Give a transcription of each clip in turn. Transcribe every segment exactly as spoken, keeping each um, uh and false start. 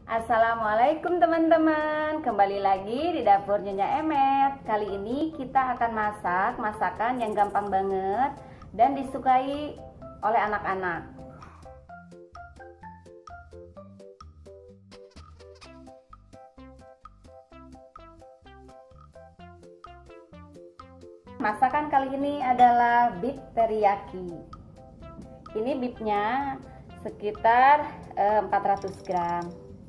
Assalamualaikum teman-teman, kembali lagi di dapur Nyonya Emet. Kali ini kita akan masak masakan yang gampang banget dan disukai oleh anak-anak. Masakan kali ini adalah beef teriyaki. Ini beefnya sekitar eh, empat ratus gram.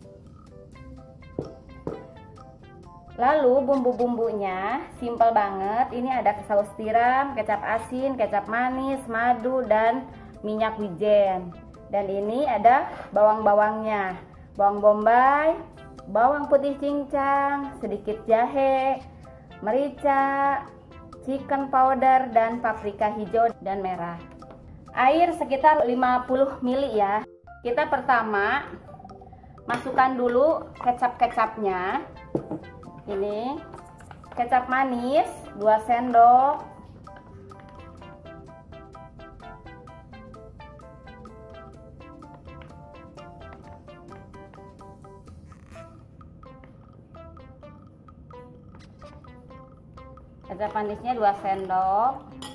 Lalu bumbu-bumbunya simple banget. Ini ada saus tiram, kecap asin, kecap manis, madu, dan minyak wijen. Dan ini ada bawang-bawangnya, bawang bombay, bawang putih cincang, sedikit jahe, merica, chicken powder, dan paprika hijau dan merah. Air sekitar lima puluh mililiter ya. Kita pertama masukkan dulu kecap-kecapnya. Ini kecap manis dua sendok, kecap manisnya dua sendok,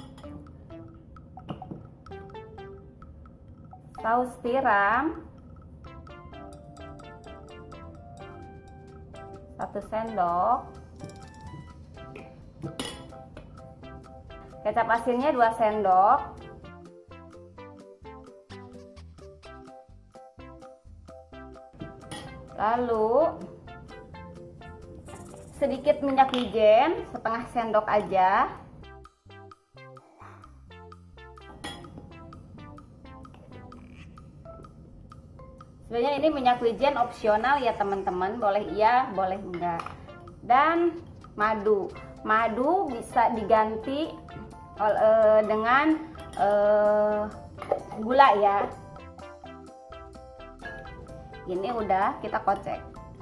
saus tiram satu sendok, kecap asinnya dua sendok, lalu sedikit minyak wijen setengah sendok aja, sebenarnya ini minyak wijen opsional ya teman-teman, boleh iya boleh enggak. Dan madu madu bisa diganti uh, dengan uh, gula ya. Ini udah kita kocek.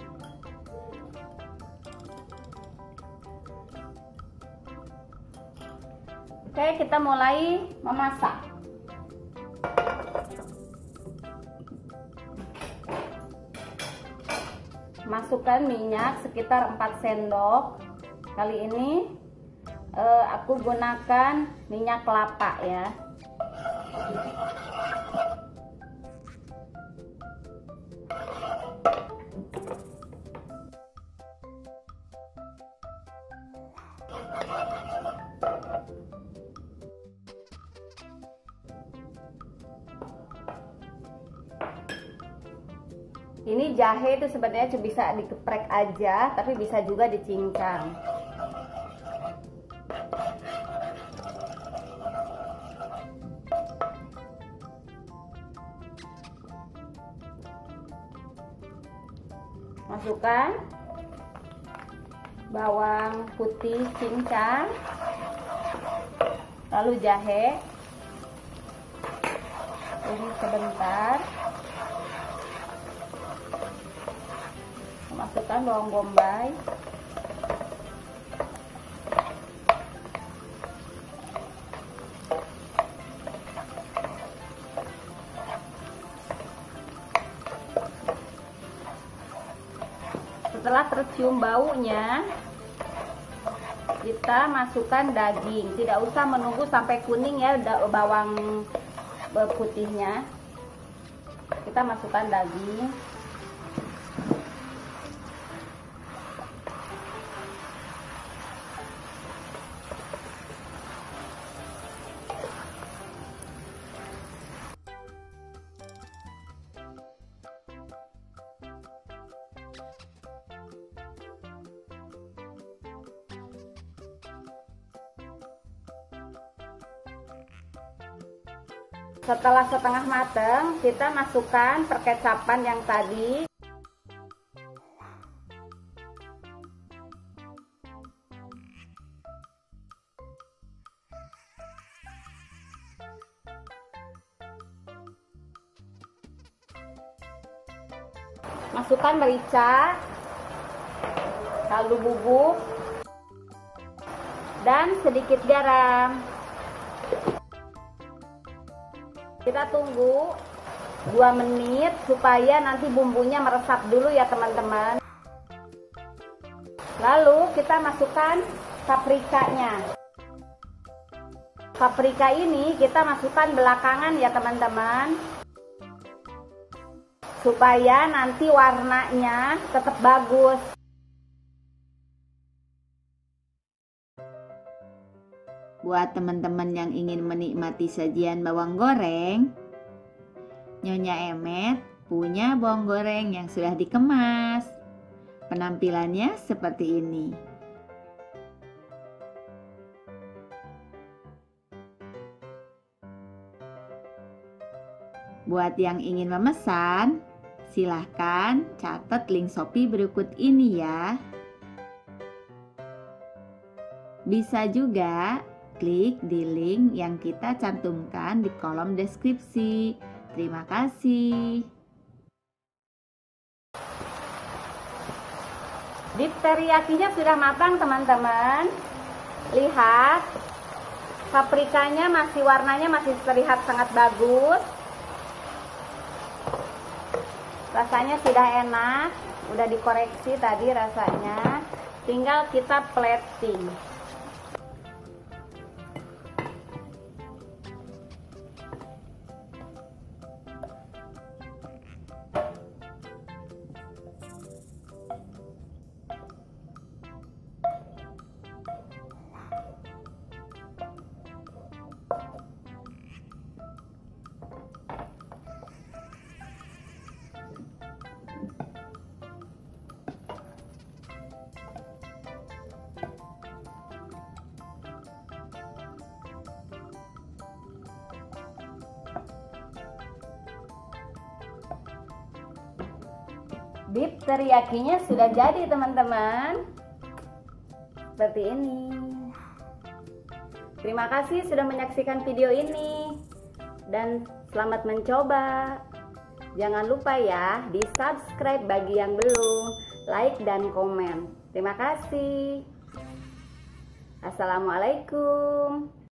Oke, kita mulai memasak. Masukkan minyak sekitar empat sendok. Kali ini eh, aku gunakan minyak kelapa ya. Ini jahe itu sebenarnya bisa dikeprek aja, tapi bisa juga dicincang. Masukkan bawang putih cincang, lalu jahe. Ini sebentar. Masukkan bawang bombay, setelah tercium baunya kita masukkan daging. Tidak usah menunggu sampai kuning ya bawang putihnya. Kita masukkan daging. Setelah setengah matang, kita masukkan perkecapan yang tadi. Masukkan merica, kaldu bubuk, dan sedikit garam. Kita tunggu dua menit supaya nanti bumbunya meresap dulu ya teman-teman. Lalu kita masukkan paprikanya. Paprika ini kita masukkan belakangan ya teman-teman, supaya nanti warnanya tetap bagus. Buat teman-teman yang ingin menikmati sajian bawang goreng, Nyonya Emet punya bawang goreng yang sudah dikemas. Penampilannya seperti ini. Buat yang ingin memesan, silahkan catat link Shopee berikut ini ya. Bisa juga klik di link yang kita cantumkan di kolom deskripsi. Terima kasih. Beef teriyakinya sudah matang teman-teman. Lihat, paprikanya masih warnanya masih terlihat sangat bagus. Rasanya sudah enak, udah dikoreksi tadi rasanya. Tinggal kita plating. Beef teriyakinya sudah jadi teman-teman. Seperti ini. Terima kasih sudah menyaksikan video ini. Dan selamat mencoba. Jangan lupa ya di subscribe bagi yang belum, like dan komen. Terima kasih. Assalamualaikum.